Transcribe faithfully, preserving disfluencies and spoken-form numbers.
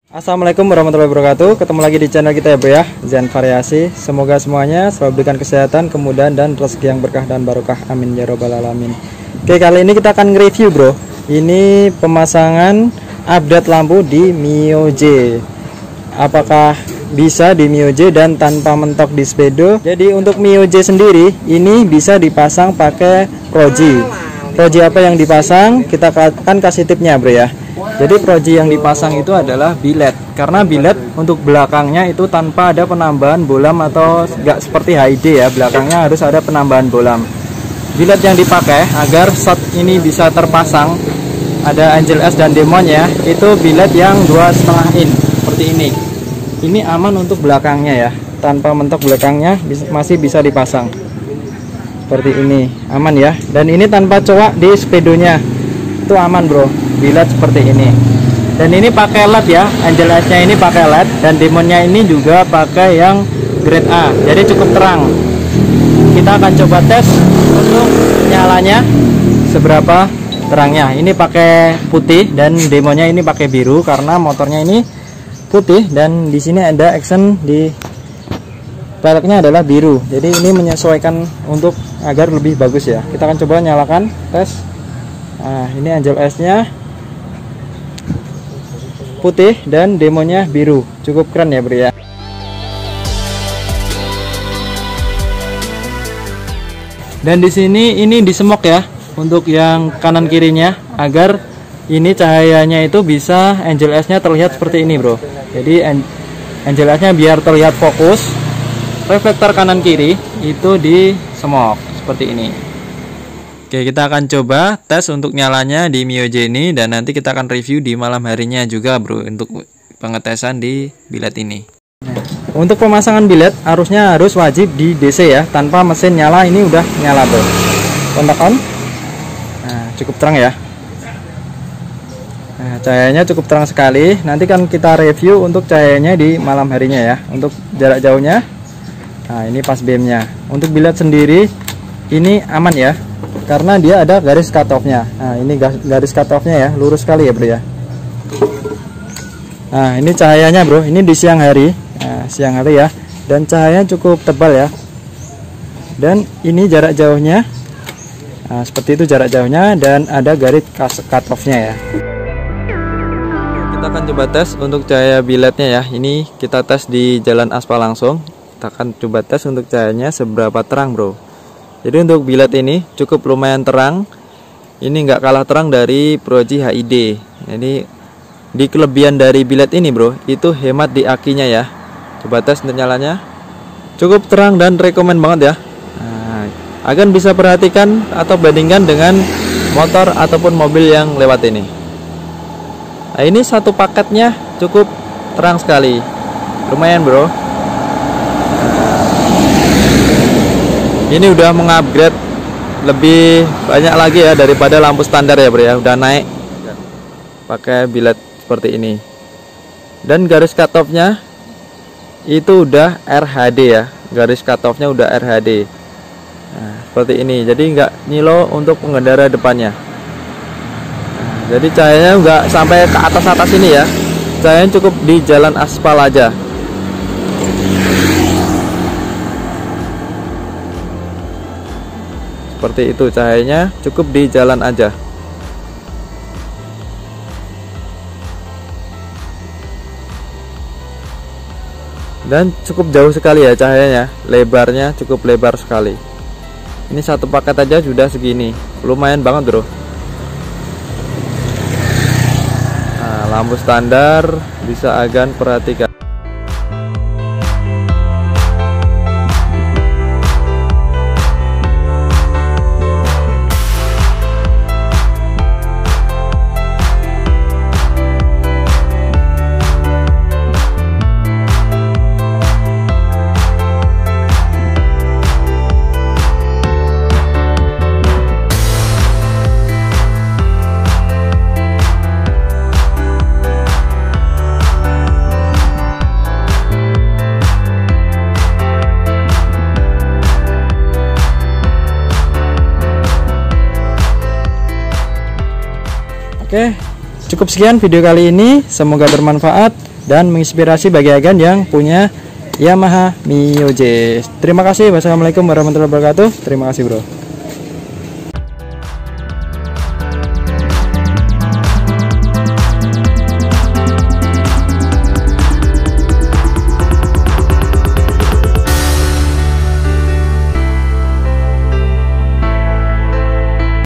Assalamualaikum warahmatullahi wabarakatuh. Ketemu lagi di channel kita ya bro ya, Zen Variasi. Semoga semuanya selalu berikan kesehatan, kemudahan, dan rezeki yang berkah dan barokah. Amin ya robbal alamin. Oke, kali ini kita akan nge-review bro. Ini pemasangan update lampu di Mio J. Apakah bisa di Mio J dan tanpa mentok di speedo? Jadi untuk Mio J sendiri ini bisa dipasang pakai Proji. Proji apa yang dipasang? Kita akan kasih tipnya bro ya. Jadi Proji yang dipasang itu adalah biled. Karena biled untuk belakangnya itu tanpa ada penambahan bolam atau nggak seperti H I D ya, belakangnya harus ada penambahan bolam. Biled yang dipakai agar shot ini bisa terpasang, ada Angel S dan Demonnya, itu biled yang dua setengah in seperti ini. Ini aman untuk belakangnya ya, tanpa mentok belakangnya masih bisa dipasang seperti ini, aman ya. Dan ini tanpa coak di speedonya, itu aman bro. Biled seperti ini. Dan ini pakai L E D ya, Angel S-nya ini pakai L E D, dan Demonnya ini juga pakai yang grade A, jadi cukup terang. Kita akan coba tes untuk nyalanya seberapa terangnya. Ini pakai putih dan Demonnya ini pakai biru karena motornya ini putih, dan di sini ada action di peleknya adalah biru. Jadi ini menyesuaikan untuk agar lebih bagus ya. Kita akan coba nyalakan tes. Nah, ini Angel S-nya putih dan Demonnya biru, cukup keren ya bro ya. Dan di sini ini disemok ya untuk yang kanan kirinya agar ini cahayanya itu bisa Angel S-nya terlihat seperti ini bro. Jadi Angel S-nya biar terlihat fokus, reflektor kanan kiri itu disemok seperti ini. Oke, kita akan coba tes untuk nyalanya di Mio J ini, dan nanti kita akan review di malam harinya juga bro untuk pengetesan di biled ini. Untuk pemasangan biled arusnya harus wajib di D C ya, tanpa mesin nyala. Ini udah nyala bro, kontak on. Nah, cukup terang ya. Nah, cahayanya cukup terang sekali. Nanti kan kita review untuk cahayanya di malam harinya ya. Untuk jarak jauhnya, nah ini pas beamnya. Untuk biled sendiri ini aman ya, karena dia ada garis cut off-nya. Nah, ini garis cut off-nya ya, lurus sekali ya bro ya. Nah, ini cahayanya bro, ini di siang hari. Nah, siang hari ya, dan cahayanya cukup tebal ya. Dan ini jarak jauhnya. Nah, seperti itu jarak jauhnya, dan ada garis cut off-nya ya. Kita akan coba tes untuk cahaya bilednya ya. Ini kita tes di jalan aspal langsung. Kita akan coba tes untuk cahayanya seberapa terang bro. Jadi untuk biled ini cukup lumayan terang. Ini nggak kalah terang dari Proji H I D. Jadi di kelebihan dari biled ini bro, itu hemat di akinya ya. Coba tes untuk nyalanya. Cukup terang dan rekomen banget ya. Nah, agar bisa perhatikan atau bandingkan dengan motor ataupun mobil yang lewat ini. Nah, ini satu paketnya cukup terang sekali. Lumayan bro. Ini udah mengupgrade lebih banyak lagi ya daripada lampu standar ya bro ya. Udah naik pakai biled seperti ini. Dan garis cut off-nya itu udah R H D ya. Garis cut off-nya udah R H D. Nah, seperti ini. Jadi nggak nyilo untuk pengendara depannya. Nah, jadi cahayanya nggak sampai ke atas-atas ini ya. Cahayanya cukup di jalan aspal aja. Seperti itu, cahayanya cukup di jalan aja. Dan cukup jauh sekali ya cahayanya, lebarnya cukup lebar sekali. Ini satu paket aja sudah segini, lumayan banget bro. Nah, lampu standar bisa agan perhatikan. Oke, cukup sekian video kali ini. Semoga bermanfaat. dan menginspirasi bagi agen yang punya Yamaha Mio J. Terima kasih. Wassalamualaikum warahmatullahi wabarakatuh. Terima kasih bro.